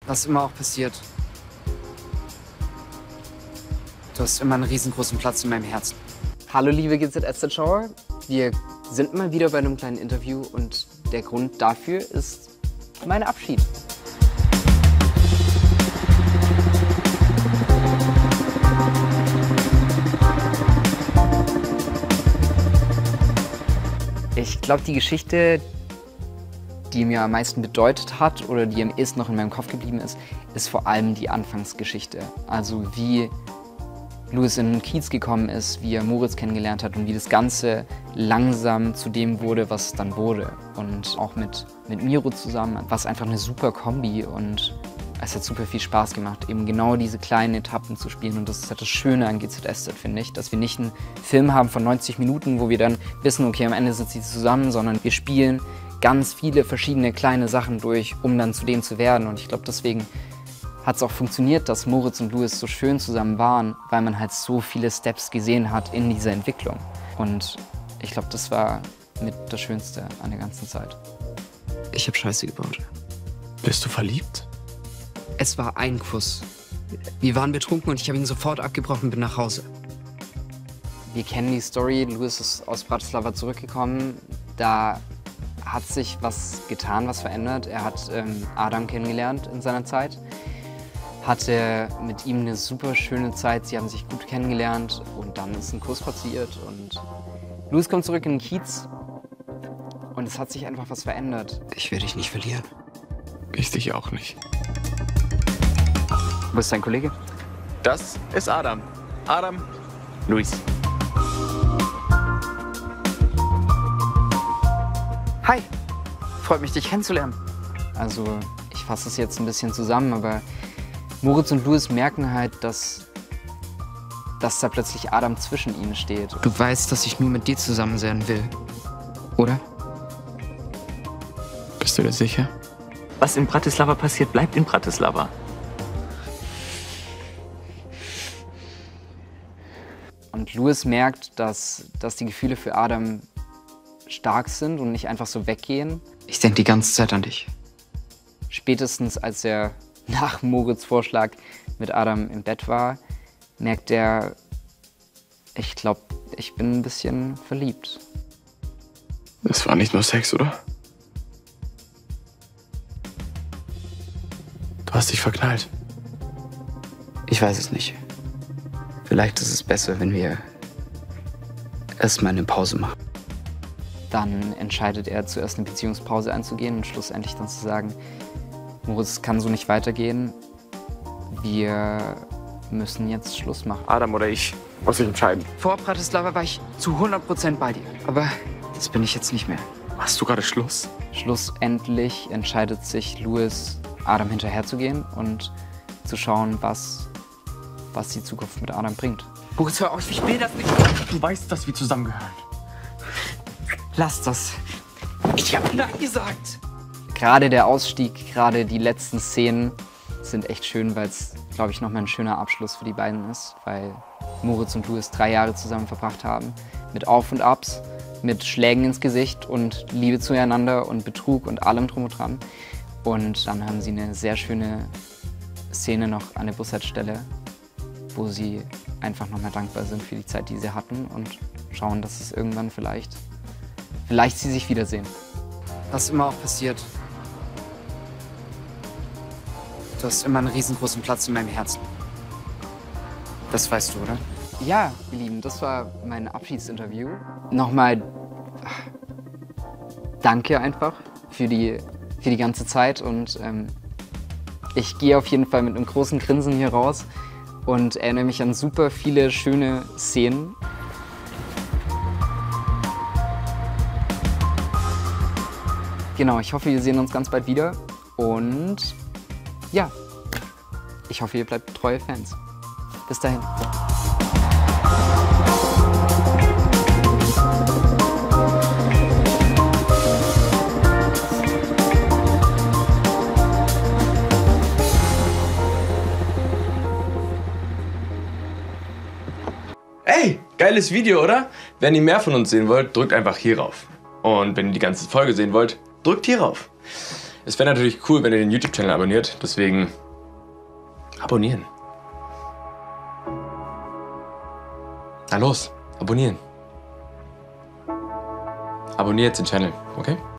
Was immer auch passiert. Du hast immer einen riesengroßen Platz in meinem Herzen. Hallo liebe GZSZ-Schauer, wir sind mal wieder bei einem kleinen Interview und der Grund dafür ist mein Abschied. Ich glaube, die Geschichte, die mir am meisten bedeutet hat oder die am ehesten noch in meinem Kopf geblieben ist, ist vor allem die Anfangsgeschichte. Also wie Louis in den Kiez gekommen ist, wie er Moritz kennengelernt hat und wie das Ganze langsam zu dem wurde, was es dann wurde. Und auch mit Miro zusammen, was einfach eine super Kombi und es hat super viel Spaß gemacht, eben genau diese kleinen Etappen zu spielen. Und das ist halt das Schöne an GZSZ, finde ich, dass wir nicht einen Film haben von 90 Minuten, wo wir dann wissen, okay, am Ende sitzen sie zusammen, sondern wir spielen ganz viele verschiedene kleine Sachen durch, um dann zu dem zu werden. Und ich glaube, deswegen hat es auch funktioniert, dass Moritz und Louis so schön zusammen waren, weil man halt so viele Steps gesehen hat in dieser Entwicklung. Und ich glaube, das war mit das Schönste an der ganzen Zeit. Ich habe Scheiße gebaut. Bist du verliebt? Es war ein Kuss. Wir waren betrunken und ich habe ihn sofort abgebrochen und bin nach Hause. Wir kennen die Story, Louis ist aus Bratislava zurückgekommen. Da hat sich was getan, was verändert. Er hat Adam kennengelernt in seiner Zeit. Hatte mit ihm eine super schöne Zeit, sie haben sich gut kennengelernt und dann ist ein Kuss passiert und Louis kommt zurück in den Kiez und es hat sich einfach was verändert. Ich werde dich nicht verlieren. Ich dich auch nicht. Wo ist dein Kollege? Das ist Adam. Adam, Luis. Hi, freut mich, dich kennenzulernen. Also ich fasse es jetzt ein bisschen zusammen, aber Moritz und Louis merken halt, dass da plötzlich Adam zwischen ihnen steht. Du weißt, dass ich nur mit dir zusammen sein will, oder? Bist du dir sicher? Was in Bratislava passiert, bleibt in Bratislava. Und Louis merkt, dass die Gefühle für Adam stark sind und nicht einfach so weggehen. Ich denke die ganze Zeit an dich. Spätestens als er nach Moritz' Vorschlag mit Adam im Bett war, merkt er, ich glaube, ich bin ein bisschen verliebt. Das war nicht nur Sex, oder? Du hast dich verknallt. Ich weiß es nicht. Vielleicht ist es besser, wenn wir erstmal eine Pause machen. Dann entscheidet er zuerst eine Beziehungspause einzugehen und schlussendlich dann zu sagen, Moritz, es kann so nicht weitergehen. Wir müssen jetzt Schluss machen. Adam oder ich muss sich entscheiden. Vor Bratislava war ich zu 100% bei dir. Aber das bin ich jetzt nicht mehr. Machst du gerade Schluss? Schlussendlich entscheidet sich Louis, Adam hinterherzugehen und zu schauen, was die Zukunft mit Adam bringt. Moritz, hör auf, ich will das nicht. Du weißt, dass wir zusammengehören. Lass das. Ich hab Nein gesagt. Gerade der Ausstieg, gerade die letzten Szenen sind echt schön, weil es, glaube ich, nochmal ein schöner Abschluss für die beiden ist, weil Moritz und Louis 3 Jahre zusammen verbracht haben, mit Auf und Abs, mit Schlägen ins Gesicht und Liebe zueinander und Betrug und allem drum und dran. Und dann haben sie eine sehr schöne Szene noch an der Bushaltestelle, wo sie einfach nochmal dankbar sind für die Zeit, die sie hatten und schauen, dass es irgendwann vielleicht sie sich wiedersehen. Was immer auch passiert. Du hast immer einen riesengroßen Platz in meinem Herzen. Das weißt du, oder? Ja, ihr Lieben, das war mein Abschiedsinterview. Nochmal danke einfach für die ganze Zeit und ich gehe auf jeden Fall mit einem großen Grinsen hier raus und erinnere mich an super viele schöne Szenen. Genau, ich hoffe, wir sehen uns ganz bald wieder und ja, ich hoffe, ihr bleibt treue Fans. Bis dahin. Ey, geiles Video, oder? Wenn ihr mehr von uns sehen wollt, drückt einfach hier rauf. Und wenn ihr die ganze Folge sehen wollt, drückt hier rauf. Es wäre natürlich cool, wenn ihr den YouTube-Channel abonniert. Deswegen abonnieren. Na los, abonnieren. Abonniert den Channel, okay?